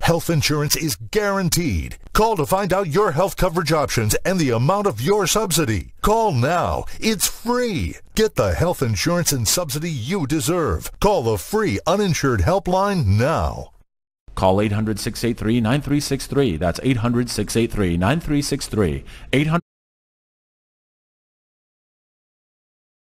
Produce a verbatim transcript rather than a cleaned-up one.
Health insurance is guaranteed. Call to find out your health coverage options and the amount of your subsidy. Call now. It's free. Get the health insurance and subsidy you deserve. Call the free uninsured helpline now. Call eight hundred, six eight three, nine three six three. That's eight hundred, six eight three, nine three six three. eight hundred